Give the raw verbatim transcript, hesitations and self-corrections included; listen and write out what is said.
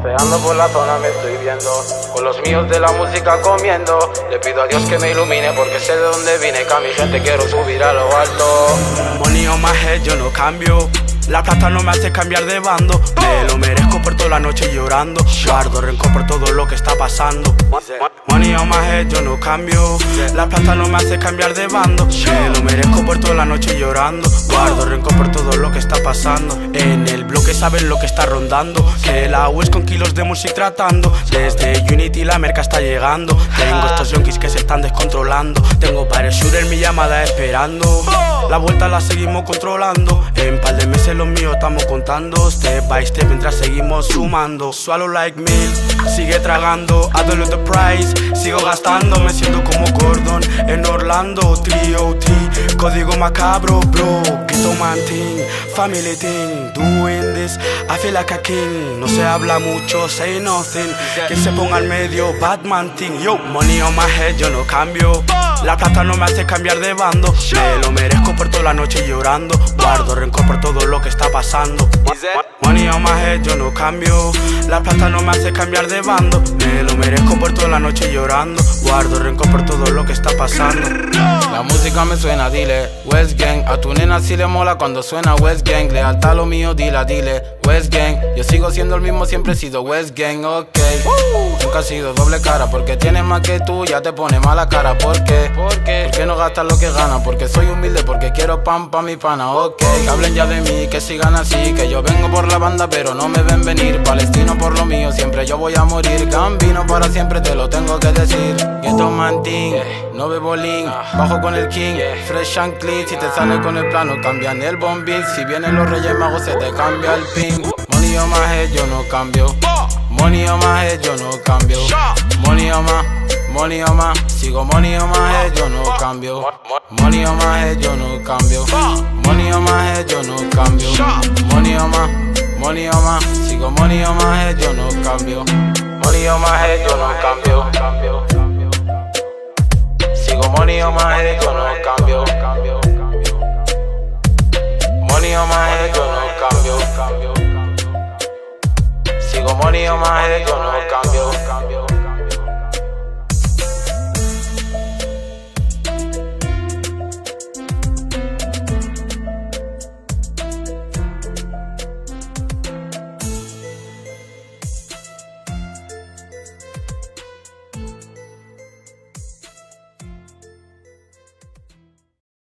Paseando por la zona me estoy viendo, con los míos de la música comiendo. Le pido a Dios que me ilumine porque sé de dónde vine, que a mi gente quiero subir a lo alto. Money on my head, yo no cambio. La plata no me hace cambiar de bando. Me lo merezco por toda la noche llorando. Guardo rencor por todo lo que está pasando. Money on my head, yo no cambio. La plata no me hace cambiar de bando. Me lo merezco por toda la noche llorando. Guardo rencor por todo lo que está pasando. En el bloque saben lo que está rondando, que la U es con kilos de music tratando. Desde Unity la merca está llegando. Tengo estos yonkis que se están descontrolando. Tengo varios shooters mi llamada esperando. La vuelta la seguimos controlando. En par de meses los míos estamos contando. Step by step mientras seguimos sumando. Swallow like milk, sigue tragando. I don't know the price, sigo gastando. Me siento como Gordon en Orlando. tres O T, código macabro, bro. Ghetto man thing, family thing. Doing this, I feel like a king. No se habla mucho, say nothing. Que se ponga al medio, Batman thing. Yo, money on my head, yo no cambio. La plata no me hace cambiar de bando. Me lo merezco por toda la noche llorando. Guardo rencor por todo lo que está pasando. Money on my head, yo no cambio. La plata no me hace cambiar de bando. Me lo merezco por toda la noche llorando. Guardo rencor por todo lo que está pasando. La música me suena, dile West Gang. A tu nena si le mola cuando suena West Gang. Lealtad a lo mío, dile, dile West Gang. Yo sigo siendo el mismo, siempre he sido West Gang, ok. Nunca he sido doble cara, porque tienes más que tú, ya te pone mala cara. ¿Por qué? ¿Por qué? Porque no gastas lo que ganas, porque soy humilde, porque quiero pan pa' mi pana, ok. Que hablen ya de mí, que sigan así, que yo vengo por la banda pero no me ven venir. Palestino por lo mío, siempre yo voy a morir. Gambino para siempre, te lo tengo que decir. Ghetto man thing, no bebo lean, bajo con el king, fresh and clean. Si te sale con el plano, cambian el bombín. Si vienen los reyes magos, se te cambia el pin. Money on my head, yo no cambio. Money on my head, yo no cambio. Money on my, money on my, sigo money on my head, yo no cambio. Money on my head, yo no cambio. Money on my head, yo no cambio. Money on my, money on my, sigo money on my head, yo no cambio. Money on my head, yo no cambio. Sigo money on my head, yo no cambio. Money on my head, yo no cambio. Sigo money on my head, yo no cambio.